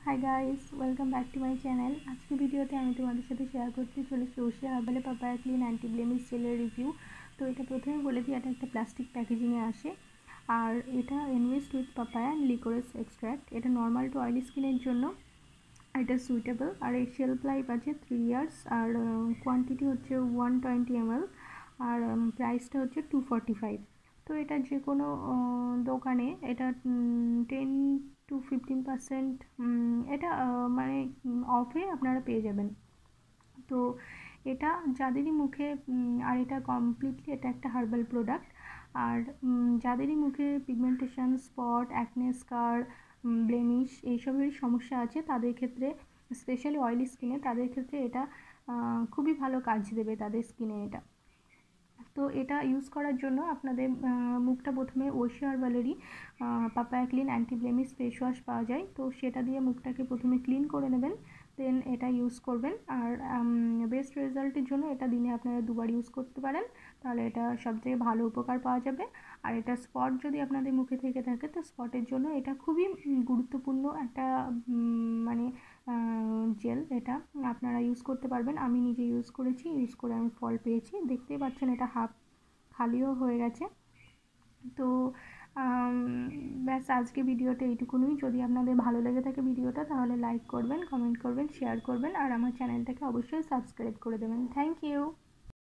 Hi guys, welcome back to my channel. आज की भिडियोते আমি তোমাদের সাথে শেয়ার করতে চলেছি ওশিয়া হার্বালে পাপায়া ক্লিন অ্যান্টি ব্লেমিশ জেলের রিভিউ। তো এটা প্রথমে বলে দিই, এটা একটা প্লাস্টিক প্যাকেজিংয়ে আসে আর এটা enriched with papaya and licorice extract. এটা নর্মাল টু অয়েলি স্কিনের জন্য এটা সুইটেবল। আর এই শেলফ লাইফ আছে 3 ইয়ার্স আর কোয়ান্টিটি হচ্ছে 120 ml আর প্রাইসটা হচ্ছে 245। তো এটা যে কোনো দোকানে এটা 10 to 15% এটা মানে অফে আপনারা পেয়ে যাবেন। তো এটা যাদেরই মুখে আর এটা কমপ্লিটলি এটা একটা হার্বাল প্রোডাক্ট। আর যাদেরই মুখে pigmentation, spot, acne, scar, blemish এইসবেরই সমস্যা আছে তাদের ক্ষেত্রে, স্পেশালি অয়েলি স্কিনে, তাদের ক্ষেত্রে এটা খুবই ভালো কাজ দেবে তাদের স্কিনে এটা। তো এটা ইউজ করার জন্য আপনাদের মুখটা প্রথমে ওশিয়া হার্বালেরই papaya clean anti blemish face wash পাওয়া যায়, তো সেটা দিয়ে মুখটাকে প্রথমে ক্লিন করে নেবেন, দেন এটা ইউজ করবেন। আর বেস্ট রেজাল্টের জন্য এটা দিনে আপনারা 2বার ইউজ করতে পারেন, তাহলে এটা সবথেকে ভালো উপকার পাওয়া যাবে। আর এটা স্পট যদি আপনাদের মুখে থেকে থাকে তো স্পটের জন্য এটা খুবই গুরুত্বপূর্ণ একটা মানে জেল। এটা আপনারা ইউজ করতে পারবেন। আমি নিজে ইউজ করেছি, ইউজ করে আমি ফল পেয়েছি। দেখতেই পাচ্ছেন এটা হাফ খালিও হয়ে গেছে। তো ব্যাস আজকে ভিডিওটা এইটুকুনই। যদি আপনাদের ভালো লেগে থাকে ভিডিওটা তাহলে লাইক করবেন, কমেন্ট করবেন, শেয়ার করবেন আর আমার চ্যানেলটাকে অবশ্যই সাবস্ক্রাইব করে দেবেন। Thank you.